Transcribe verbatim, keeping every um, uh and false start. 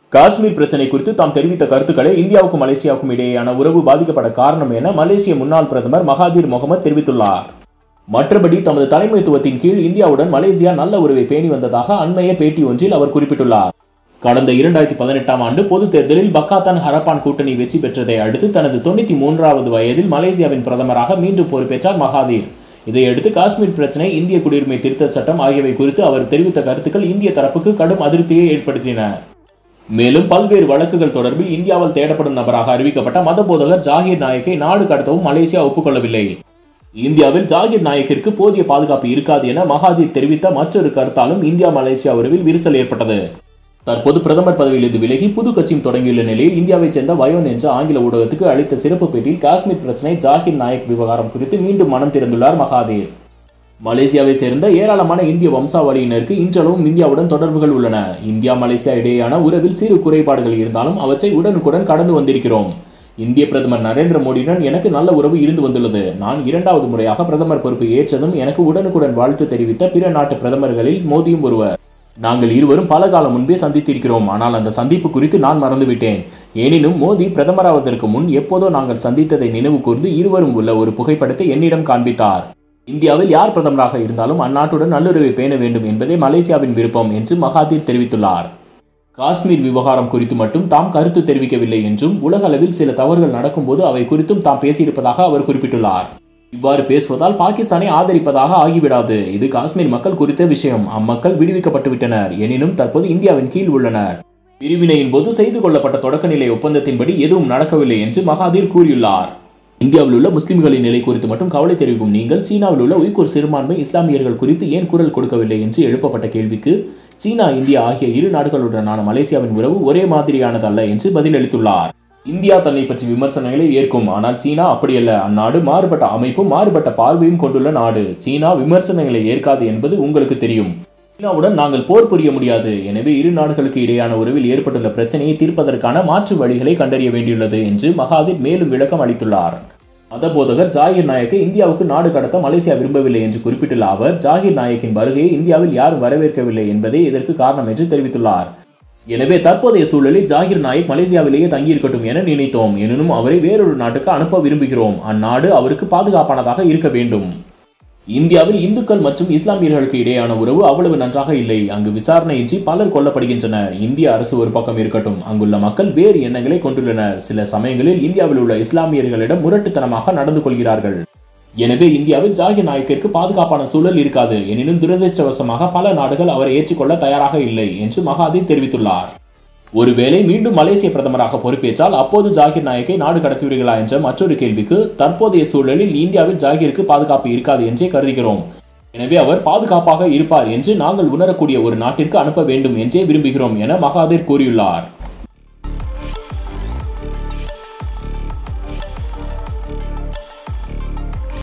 காஷ்மீர் பிரச்சனை குறித்து தாம் தெரிவித்த கருத்துக்களை இந்தியாவுக்கும் மலேசியாவுக்கும் இடையேயான உறவு பாதிக்கப்பட காரணம் என மலேசிய முன்னாள் பிரதமர் மகாதீர் முகமது தெரிவித்துள்ளார். மற்றபடி தமது தலைமைத்துவத்தின் கீழ் இந்தியாவுடன் மலேசியா நல்ல உறவை பேணி வந்ததாக அண்மைய பேட்டி ஒன்றில் அவர் குறிப்பிட்டுள்ளார். கடந்த இரண்டாயிரத்தி பதினெட்டாம் ஆண்டு பொதுத் தேர்தலில் பக்காத்தான் ஹரப்பான் கூட்டணி வெற்றி பெற்றதை அடுத்து தனது தொண்ணூத்தி மூன்றாவது வயதில் மலேசியாவின் பிரதமராக மீண்டும் பொறுப்பேற்றார் மகாதீர். இதையடுத்து காஷ்மீர் பிரச்சனை, இந்திய குடியுரிமை திருத்த சட்டம் ஆகியவை குறித்து அவர் தெரிவித்த கருத்துக்கள் இந்திய தரப்புக்கு கடும் அதிருப்தியை ஏற்படுத்தின. மேலும் பல்வேறு வழக்குகள் தொடர்பில் இந்தியாவால் தேடப்படும் நபராக அறிவிக்கப்பட்ட மதபோதகர் ஜாகிர் நாயக்கை நாடு கடத்தவும் மலேசியா ஒப்புக்கொள்ளவில்லை. இந்தியாவில் ஜாகிர் நாயக்கிற்கு போதிய பாதுகாப்பு இருக்காது என மகாதீர் தெரிவித்த மற்றொரு கருத்தாலும் இந்தியா மலேசியா உறவில் விரிசல் ஏற்பட்டது. தற்போது பிரதமர் பதவியிலிருந்து விலகி புது கட்சியும் தொடங்கியுள்ள நிலையில் இந்தியாவைச் சேர்ந்த வயோன் என்ற ஆங்கில ஊடகத்துக்கு அளித்த சிறப்பு பேட்டியில் காஷ்மீர் பிரச்சனை, ஜாகிர் நாயக் விவகாரம் குறித்து மீண்டும் மனம் திறந்துள்ளார் மகாதீர். மலேசியாவை சேர்ந்த ஏராளமான இந்திய வம்சாவளியினருக்கு இன்றளவும் இந்தியாவுடன் தொடர்புகள் உள்ளன. இந்தியா மலேசியா இடையேயான உறவில் சிறு குறைபாடுகள் இருந்தாலும் அவற்றை உடனுக்குடன் கடந்து வந்திருக்கிறோம். இந்திய பிரதமர் நரேந்திர மோடியுடன் எனக்கு நல்ல உறவு இருந்து வந்துள்ளது. நான் இரண்டாவது முறையாக பிரதமர் பொறுப்பு ஏற்றதும் எனக்கு உடனுக்குடன் வாழ்த்து தெரிவித்த பிற நாட்டு பிரதமர்களில் மோடியும் ஒருவர். நாங்கள் இருவரும் பல காலம் முன்பே சந்தித்திருக்கிறோம். ஆனால் அந்த சந்திப்பு குறித்து நான் மறந்துவிட்டேன். எனினும் மோடி பிரதமராவதற்கு முன் எப்போதோ நாங்கள் சந்தித்ததை நினைவு கூர்ந்து இருவரும் உள்ள ஒரு புகைப்படத்தை என்னிடம் காண்பித்தார். இந்தியாவில் யார் பிரதமராக இருந்தாலும் அந்நாட்டுடன் நல்லுறவை பேண வேண்டும் என்பதே மலேசியாவின் விருப்பம் என்று மகாதீர் தெரிவித்துள்ளார். காஷ்மீர் விவகாரம் குறித்து மட்டும் தாம் கருத்து தெரிவிக்கவில்லை என்றும் உலக அளவில் சில தவறுகள் நடக்கும்போது அவை குறித்தும் தாம் பேசியிருப்பதாக அவர் குறிப்பிட்டுள்ளார். இவ்வாறு பேசுவதால் பாகிஸ்தானை ஆதரிப்பதாக ஆகிவிடாது. இது காஷ்மீர் மக்கள் குறித்த விஷயம். அம்மக்கள் விடுவிக்கப்பட்டு விட்டனர். எனினும் தற்போது இந்தியாவின் கீழ் உள்ளனர். பிரிவினையின் போது செய்து கொள்ளப்பட்ட தொடக்கநிலை ஒப்பந்தத்தின்படி எதுவும் நடக்கவில்லை என்று மகாதீர் கூறியுள்ளார். இந்தியாவில் உள்ள முஸ்லிம்களின் நிலை குறித்து மட்டும் கவலை தெரிவிக்கும் நீங்கள் சீனாவில் உள்ள உய்குர் சிறுபான்மை இஸ்லாமியர்கள் குறித்து ஏன் குரல் கொடுக்கவில்லை என்று எழுப்பப்பட்ட கேள்விக்கு சீனா, இந்தியா ஆகிய இரு நாடுகளுடனான மலேசியாவின் உறவு ஒரே மாதிரியானதல்ல என்று பதிலளித்துள்ளார். இந்தியா தன்னை பற்றி விமர்சனங்களை ஏற்கும். ஆனால் சீனா அப்படியல்ல. அந்நாடு மாறுபட்ட அமைப்பும் மாறுபட்ட பார்வையும் கொண்டுள்ள நாடு. சீனா விமர்சனங்களை ஏற்காது என்பது உங்களுக்கு தெரியும். சீனாவுடன் நாங்கள் போர் புரிய முடியாது. எனவே இரு நாடுகளுக்கு இடையான உறவில் ஏற்பட்டுள்ள பிரச்சனையை தீர்ப்பதற்கான மாற்று வழிகளை கண்டறிய வேண்டியுள்ளது என்று மகாதீர் மேலும் விளக்கம் அளித்துள்ளார். மதபோதகர் ஜாகிர் நாயக்கை இந்தியாவுக்கு நாடு கடத்த மலேசியா விரும்பவில்லை என்று குறிப்பிட்டுள்ள அவர், ஜாகிர் நாயக்கின் வருகையை இந்தியாவில் யாரும் வரவேற்கவில்லை என்பதே இதற்கு காரணம் என்று தெரிவித்துள்ளார். எனவே தற்போதைய சூழலில் ஜாகிர் நாயக் மலேசியாவிலேயே தங்கியிருக்கட்டும் என நினைத்தோம். எனினும் அவரை வேறொரு நாட்டுக்கு அனுப்ப விரும்புகிறோம். அந்நாடு அவருக்கு பாதுகாப்பானதாக இருக்க வேண்டும். இந்தியாவில் இந்துக்கள் மற்றும் இஸ்லாமியர்களுக்கு இடையான உறவு அவ்வளவு நன்றாக இல்லை. அங்கு விசாரணையின்றி பலர் கொல்லப்படுகின்றனர். இந்திய அரசு ஒரு பக்கம் இருக்கட்டும், அங்குள்ள மக்கள் வேறு எண்ணங்களை கொண்டுள்ளனர். சில சமயங்களில் இந்தியாவில் உள்ள இஸ்லாமியர்களிடம் முரட்டுத்தனமாக நடந்து கொள்கிறார்கள். எனவே இந்தியாவில் ஜாகிர் நாயக்கிற்கு பாதுகாப்பான சூழல் இருக்காது. எனினும் துரதிருஷ்டவசமாக பல நாடுகள் அவரை ஏற்றுக்கொள்ள தயாராக இல்லை என்று மகாதீர் தெரிவித்துள்ளார். ஒருவேளை மீண்டும் மலேசிய பிரதமராக பொறுப்பேற்றால் அப்போது ஜாகிர் நாயக்கை நாடு கடத்துவீர்களா என்ற மற்றொரு கேள்விக்கு தற்போதைய சூழலில் இந்தியாவில் ஜாகிருக்கு பாதுகாப்பு இருக்காது என்றே கருதுகிறோம். எனவே அவர் பாதுகாப்பாக இருப்பார் என்று நாங்கள் உணரக்கூடிய ஒரு நாட்டிற்கு அனுப்ப வேண்டும் என்றே விரும்புகிறோம் என மகாதீர் கூறியுள்ளார்.